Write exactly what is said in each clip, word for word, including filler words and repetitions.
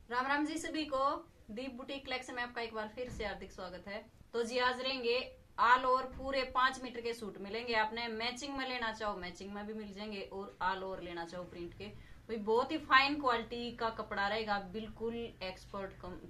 राम राम जी सभी को। दीप boutique collection में आपका एक बार फिर से हार्दिक स्वागत है। तो जी आज रहेंगे ऑल ओवर पूरे पांच मीटर के सूट मिलेंगे। आपने मैचिंग में लेना चाहो मैचिंग में भी मिल जाएंगे और ऑल ओवर लेना चाहो प्रिंट के, भाई बहुत ही फाइन क्वालिटी का कपड़ा रहेगा, बिल्कुल एक्सपर्ट कम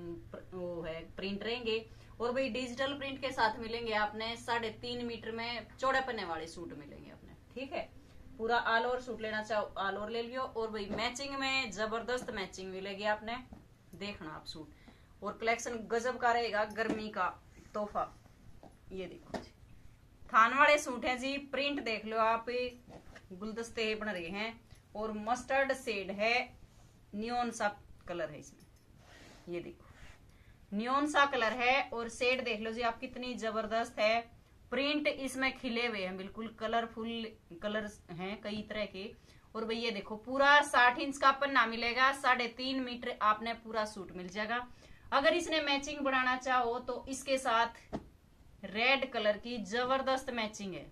वो है प्रिंट रहेंगे। और भाई डिजिटल प्रिंट के साथ मिलेंगे आपने साढ़े तीन मीटर में चौड़े पन्ने वाले सूट मिलेंगे आपने। ठीक है, पूरा ऑल ओवर सूट लेना चाहो ऑल ओवर ले लियो। और भाई मैचिंग में जबरदस्त मैचिंग मिलेगी आपने, देखना आप सूट। और कलेक्शन गजब का रहेगा, गर्मी का तोहफा। ये देखो जी थान वाले सूट है जी, प्रिंट देख लो आप, गुलदस्ते बन रहे हैं और मस्टर्ड शेड है, नियोन सा कलर है इसमें। ये देखो नियोन सा कलर है और शेड देख लो जी आप कितनी जबरदस्त है। प्रिंट इसमें खिले हुए हैं, बिल्कुल कलरफुल कलर हैं कई तरह के। और भाई ये देखो पूरा साठ इंच का पन्ना मिलेगा, साढ़े तीन मीटर आपने पूरा सूट मिल जाएगा। अगर इसने मैचिंग बनाना चाहो तो इसके साथ रेड कलर की जबरदस्त मैचिंग है।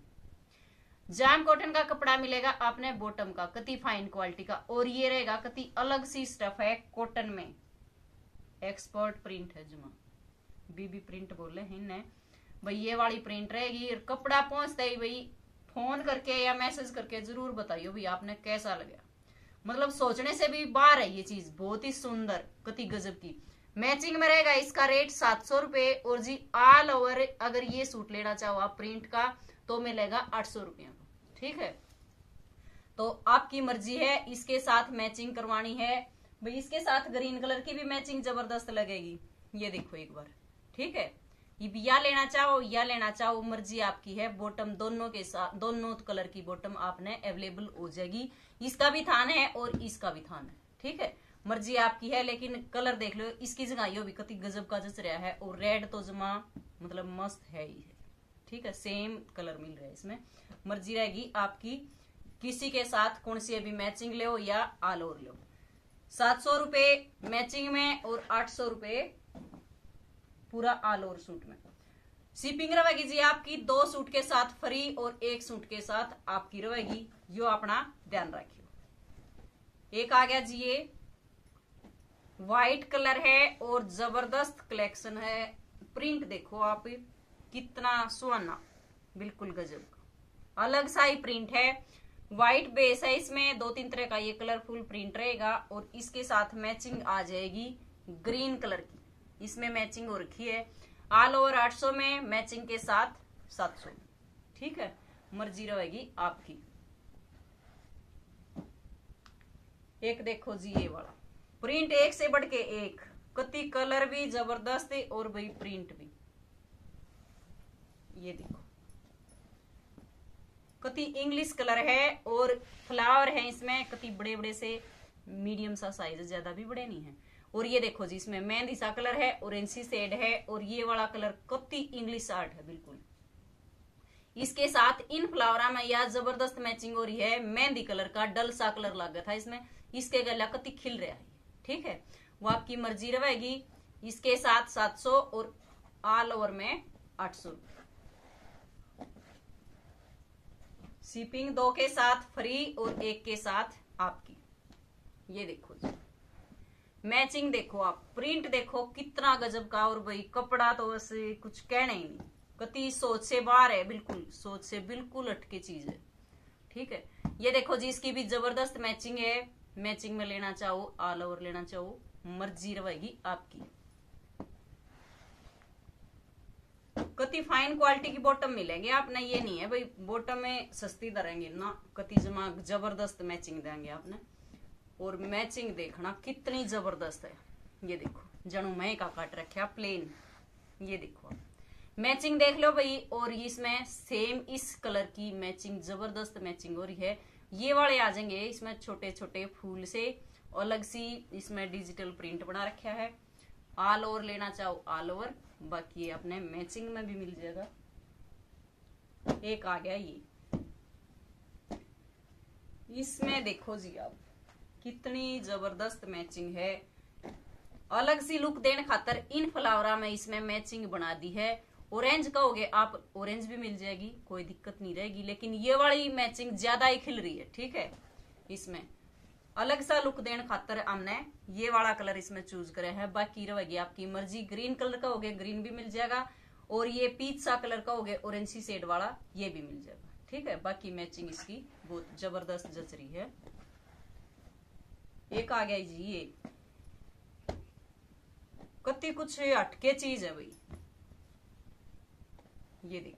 जाम कॉटन का कपड़ा मिलेगा आपने बॉटम का, कति फाइन क्वालिटी का। और ये रहेगा कति अलग सी स्टफ है कॉटन में, एक्सपर्ट प्रिंट है, जुमा बीबी प्रिंट बोले हैं इन्हें भाई। ये वाली प्रिंट रहेगी। कपड़ा पहुंचता ही भाई फोन करके या मैसेज करके जरूर बताइयो भाई आपने कैसा लगा। मतलब सोचने से भी बाहर है ये चीज, बहुत ही सुंदर कति गजब की। मैचिंग में रहेगा इसका रेट सात सौ रुपए। और जी ऑल ओवर अगर ये सूट लेना चाहो आप प्रिंट का तो मिलेगा आठ सौ रुपया का। ठीक है, तो आपकी मर्जी है, इसके साथ मैचिंग करवानी है भाई। इसके साथ ग्रीन कलर की भी मैचिंग जबरदस्त लगेगी, ये देखो एक बार। ठीक है, ये या लेना चाहो या लेना चाहो मर्जी आपकी है। बॉटम दोनों के साथ दोनों कलर की बॉटम आपने अवेलेबल हो जाएगी। इसका भी थान है और इसका भी थान है। ठीक है, मर्जी आपकी है, लेकिन कलर देख लो इसकी जगह भी कति गजब का जच रहा है। और रेड तो जमा मतलब मस्त है ही है। ठीक है, सेम कलर मिल रहा है इसमें, मर्जी रहेगी आपकी किसी के साथ कौन सी भी मैचिंग लो या ऑल ओवर लो। सात सौ रुपए मैचिंग में और आठ सौ रुपए पूरा ऑल ओवर सूट में। शिपिंग रहेगी जी आपकी दो सूट के साथ फ्री और एक सूट के साथ आपकी रहेगी, यो अपना ध्यान रखियो। एक आ गया जी ये व्हाइट कलर है और जबरदस्त कलेक्शन है। प्रिंट देखो आप कितना सुहाना, बिल्कुल गजब का अलग सा ही प्रिंट है। व्हाइट बेस है, इसमें दो तीन तरह का ये कलरफुल प्रिंट रहेगा। और इसके साथ मैचिंग आ जाएगी ग्रीन कलर की, इसमें मैचिंग हो रखी है। ऑल ओवर आठ सौ में, मैचिंग के साथ सात सौ। ठीक है, मर्जी रहेगी आपकी। एक देखो जी ये वाला प्रिंट, एक से बढ़ के एक, कति कलर भी जबरदस्त है और भाई प्रिंट भी। ये देखो कति इंग्लिश कलर है और फ्लावर है इसमें, कति बड़े बड़े से, मीडियम सा साइज, ज्यादा भी बड़े नहीं है। और ये देखो जी इसमें मेहंदी सा कलर है, ऑरेंज सी शेड है। और ये वाला कलर कति इंग्लिश आर्ट है बिल्कुल। इसके साथ इन फ्लावरा में यह जबरदस्त मैचिंग हो रही है। मेहंदी कलर का डल सा कलर लगा था इसमें, इसके गला कति खिल रहा है। ठीक है, वो आपकी मर्जी रहेगी। इसके साथ सात सौ और ऑल ओवर में आठ सौ। शिपिंग दो के साथ फ्री और एक के साथ आपकी। ये देखो जी मैचिंग देखो आप, प्रिंट देखो कितना गजब का। और भाई कपड़ा तो वैसे कुछ कहना ही नहीं, कति सोच से बाहर है, बिल्कुल सोच से बिल्कुल हटके चीज है। ठीक है, ये देखो जी इसकी भी जबरदस्त मैचिंग है। मैचिंग में लेना चाहो ऑल ओवर लेना चाहो मर्जी रहेगी आपकी। कति फाइन क्वालिटी की बॉटम मिलेंगे आपने, ये नहीं है भाई बॉटम में सस्ती दरेंगे ना, कति जमा जबरदस्त मैचिंग देंगे आपने। और मैचिंग देखना कितनी जबरदस्त है। ये देखो जनू मैं का काट रखा प्लेन, ये देखो मैचिंग देख लो भाई। और इसमें सेम इस कलर की मैचिंग जबरदस्त मैचिंग हो रही है। ये वाले आ जाएंगे इसमें छोटे छोटे फूल से, अलग सी इसमें डिजिटल प्रिंट बना रखा है। ऑल ओवर लेना चाहो ऑल ओवर, बाकी अपने मैचिंग में भी मिल जाएगा। एक आ गया ये, इसमें देखो जी आप कितनी जबरदस्त मैचिंग है। अलग सी लुक देने खातर इन फ्लावरा में इसमें मैचिंग बना दी है। ऑरेंज कहोगे आप, ऑरेंज भी मिल जाएगी, कोई दिक्कत नहीं रहेगी। लेकिन ये वाली मैचिंग ज्यादा ही खिल रही है। ठीक है, इसमें अलग सा लुक देने खातर हमने ये वाला कलर इसमें चूज करे है। बाकी रहेगी आपकी मर्जी, ग्रीन कलर का हो गया ग्रीन भी मिल जाएगा, और ये पीच सा कलर का हो गया ऑरेंज सी शेड वाला ये भी मिल जाएगा। ठीक है, बाकी मैचिंग इसकी बहुत जबरदस्त जच रही है। एक आ गया जी ये कति कुछ हटके चीज है भाई, ये देखो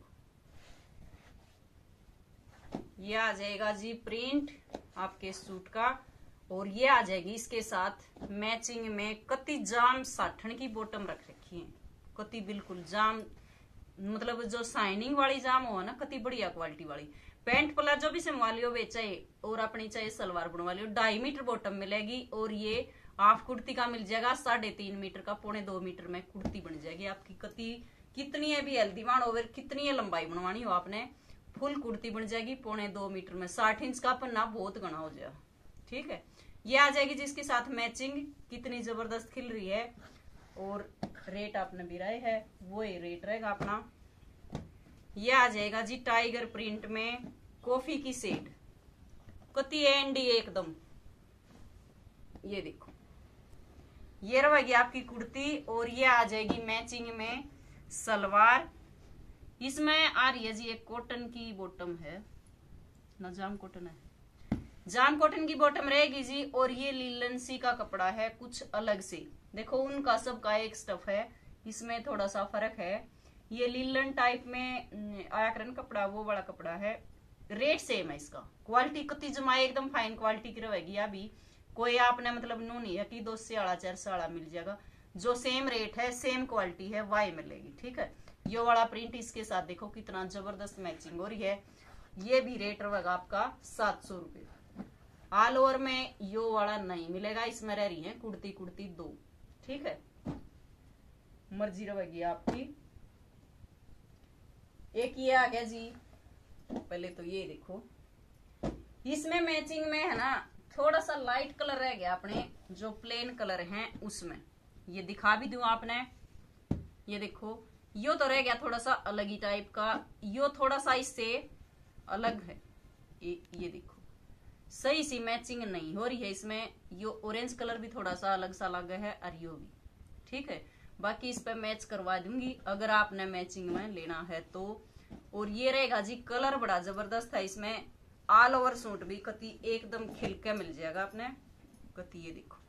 ये आ जाएगा जी प्रिंट आपके सूट का, और ये आ जाएगी इसके साथ मैचिंग में कति जाम साठन की बॉटम रख रखी है, कति बिल्कुल जाम, मतलब जो शाइनिंग वाली जाम हो ना, कति बढ़िया क्वालिटी वाली। पैंट प्लाजो भी सिमवा लियो वे चाहे, और अपनी चाहे सलवार बनवा लियो। ढाई मीटर बॉटम मिलेगी, और ये हाफ कुर्ती का मिल जाएगा साढ़े तीन मीटर का, पौने दो मीटर में कुर्ती बन जाएगी आपकी। कति कितनी है भी हेल्दी वाण ओवर, कितनी है लंबाई बनवानी हो आपने, फुल कुर्ती बन जाएगी पौने दो मीटर में। साठ इंच का पन्ना बहुत घना हो जाएगा। ठीक है, ये आ जाएगी जिसके साथ मैचिंग, कितनी जबरदस्त खिल रही है। और रेट आपने भी राय है वो ही रेट रहेगा अपना। ये आ जाएगा जी टाइगर प्रिंट में कॉफी की शेड, कति एंडी एकदम, ये देखो ये रहेगी आपकी कुर्ती, और ये आ जाएगी मैचिंग में सलवार। इसमें आ रही है जी एक कॉटन की बॉटम है ना, जाम कॉटन है, जाम कॉटन की बॉटम रहेगी जी, और ये लीलन सी का कपड़ा है कुछ अलग से। देखो उनका सबका एक स्टफ है, इसमें थोड़ा सा फर्क है। ये लीलन टाइप में आया करन कपड़ा, वो बड़ा कपड़ा है। रेट सेम है इसका, क्वालिटी कति जमाए एकदम फाइन क्वालिटी की रहेगी। अभी कोई आपने मतलब नू नहीं है कि दो से आड़ा चार से आड़ा मिल जाएगा, जो सेम रेट है सेम क्वालिटी है वाई मिलेगी। ठीक है, ये वाला प्रिंट इसके साथ देखो कितना जबरदस्त मैचिंग हो रही है। ये भी रेट रहेगा आपका सात सौ रुपये। ऑल ओवर में यो वाला नहीं मिलेगा, इसमें रह रही है कुर्ती कुर्ती दो। ठीक है, मर्जी रहेगी आपकी। एक ये आ गया जी, पहले तो ये देखो इसमें मैचिंग में है ना थोड़ा सा लाइट कलर रह गया अपने, जो प्लेन कलर हैं उसमें ये दिखा भी दूं आपने। ये देखो यो तो रह गया थोड़ा सा अलग ही टाइप का, यो थोड़ा सा इससे अलग है। ये, ये देखो सही सी मैचिंग नहीं हो रही है इसमें, यो ऑरेंज कलर भी थोड़ा सा अलग सा लगा है, और यो भी। ठीक है, बाकी इस पे मैच करवा दूंगी अगर आपने मैचिंग में लेना है तो। और ये रहेगा जी कलर बड़ा जबरदस्त है इसमें, ऑल ओवर सूट भी कति एकदम खिल के मिल जाएगा आपने। कति ये देखो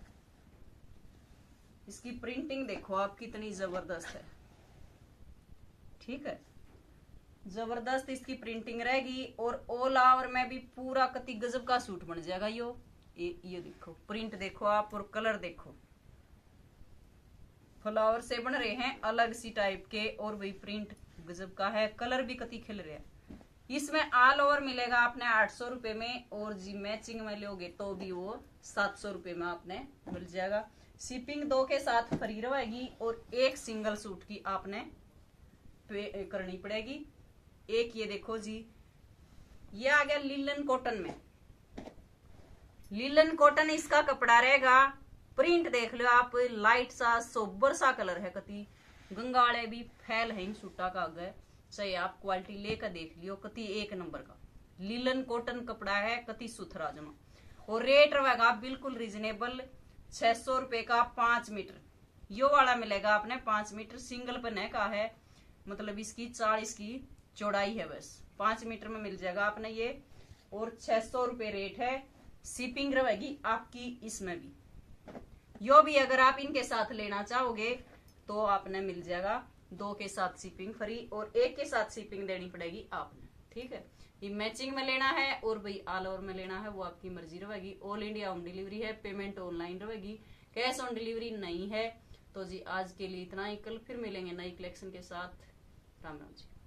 इसकी प्रिंटिंग देखो आप कितनी जबरदस्त है। ठीक है, जबरदस्त इसकी प्रिंटिंग रहेगी, और ऑल ओवर में भी पूरा कति गजब का सूट बन जाएगा। यो ये, ये देखो प्रिंट देखो आप, और कलर देखो फ्लावर से बन रहे हैं अलग सी टाइप के, और वही प्रिंट गजब का है, कलर भी कति खिल रहे हैं। इसमें ऑल ओवर मिलेगा आपने आठ सौ रुपए में, और जी मैचिंग में लोगे तो भी वो सात सौ रुपए में आपने मिल जाएगा। शिपिंग दो के साथ फ्री रहेगी, और एक सिंगल सूट की आपने पे करनी पड़ेगी। एक ये देखो जी ये आ गया लीलन कॉटन में, लीलन कॉटन इसका कपड़ा रहेगा। प्रिंट देख लो आप, लाइट सा सोबर सा कलर है, कति गंगाड़े भी फैल है सूटा का आगे, चाहे आप क्वालिटी लेकर देख लियो, कति एक नंबर का लीलन कॉटन कपड़ा है, कति सुथरा जमा। और रेट रहेगा बिल्कुल रिजनेबल, छह सौ रुपए का पांच मीटर यो वाला मिलेगा आपने। पांच मीटर सिंगल पन्ने का है, मतलब इसकी चालीस की चौड़ाई है, बस पांच मीटर में मिल जाएगा आपने ये, और छह सौ रुपए रेट है। शिपिंग रहेगी आपकी इसमें भी, यो भी अगर आप इनके साथ लेना चाहोगे तो आपने मिल जाएगा दो के साथ शिपिंग फ्री, और एक के साथ शिपिंग देनी पड़ेगी आपने। ठीक है, ये मैचिंग में लेना है और भाई ऑल ओवर में लेना है वो आपकी मर्जी रहेगी। ऑल इंडिया होम डिलीवरी है, पेमेंट ऑनलाइन रहेगी, कैश ऑन डिलीवरी नहीं है। तो जी आज के लिए इतना ही, कल फिर मिलेंगे नई कलेक्शन के साथ। राम राम जी।